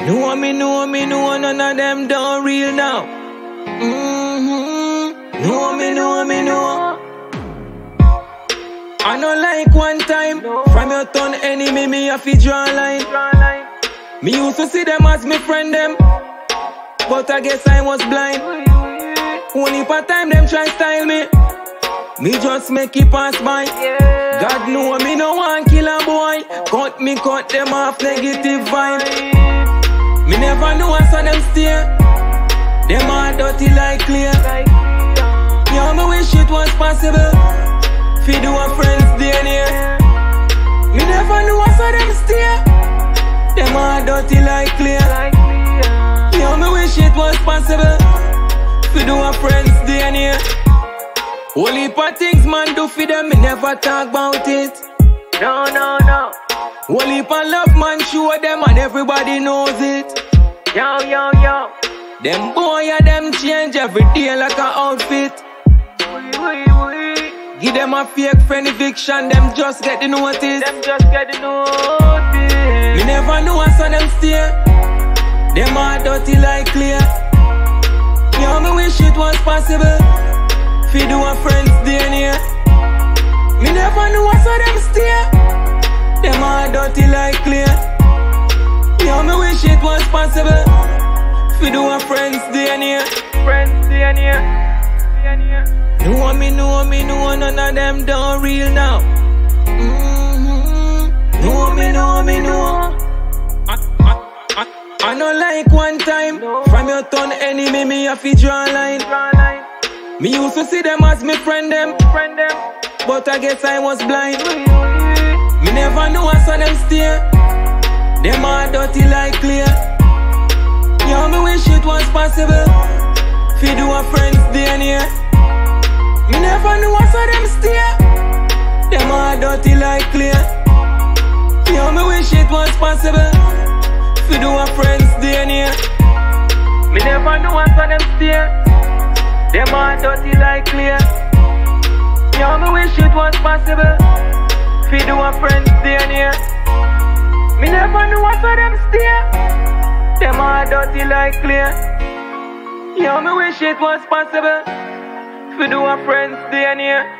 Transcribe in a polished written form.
Know, none of them don't real now. Know. I know like one time, from your turn enemy, me have to draw a line. Me used to see them as me friend them, but I guess I was blind. Only part time them try style me, me just make it pass by. God know me no one kill a boy, cut them off negative vibe. Me never know I saw them stay, them are dirty like clear. Yeah, me wish it was possible, fi do a friends DNA. Me never knew I saw them stay, them are dirty like clear. Yeah, me wish it was possible, fi do a friends DNA. Whole heap of things man do for them, me never talk about it. No. Whole heap of love man show them and everybody knows it. Yo. Them boy and them change every day like a outfit. Give them a fake friend eviction, them just get the notice. Me never knew I saw them stay, them are dirty like clear. Yeah, me wish it was possible, fi do a friends DNA. Me never knew I saw them stay, them are dirty like clear. Yeah, me wish it was possible, fi do a friends DNA. Know, none of them don't real now. Know. I know like one time, from your turn enemy, me have to draw a line. Me used to see them as me friend them, but I guess I was blind. Me never knew I saw them stay, them are dirty like clear. Yeah, me wish it was possible, fi do a friends DNA. Me never knew I saw them stay, them are dirty like clear. Yeah, me wish it was possible, fi do a friends DNA. Me never knew I saw them stay, them are dirty like clear. Yeah, me wish it was possible, fi do a friends DNA. Me never knew I saw them stay, them are dirty like clear. Yeah, me wish it was possible, fi do a friends DNA.